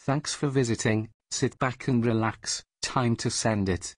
Thanks for visiting. Sit back and relax. Time to send it.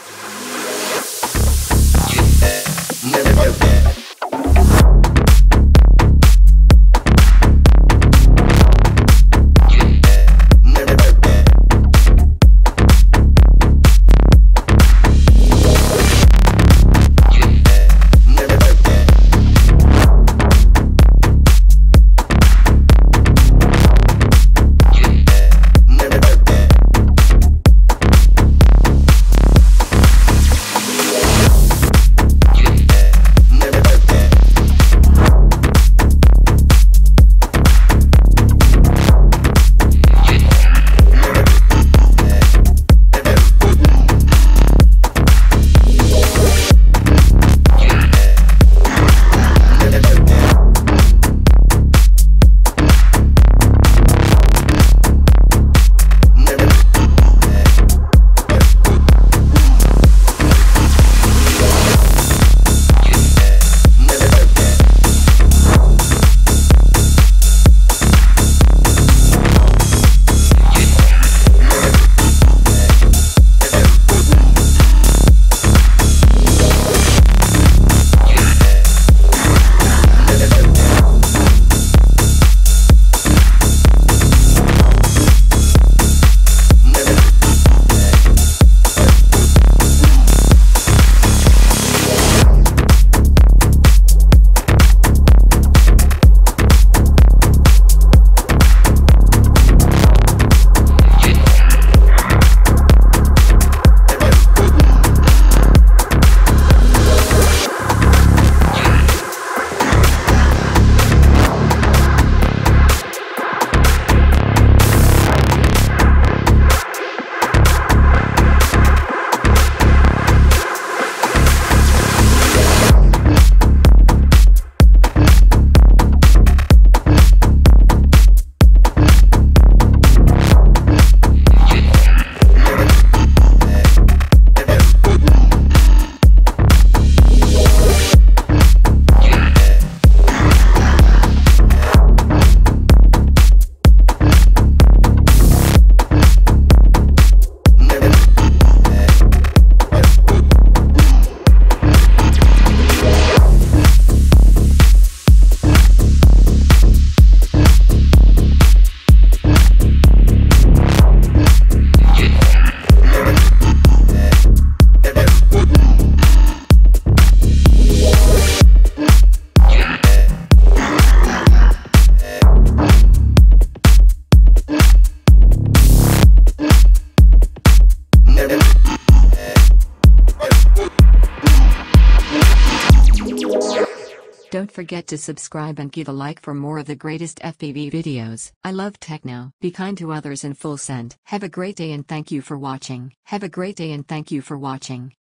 Don't forget to subscribe and give a like for more of the greatest FPV videos. I love techno. Be kind to others in full send. Have a great day and thank you for watching. Have a great day and thank you for watching.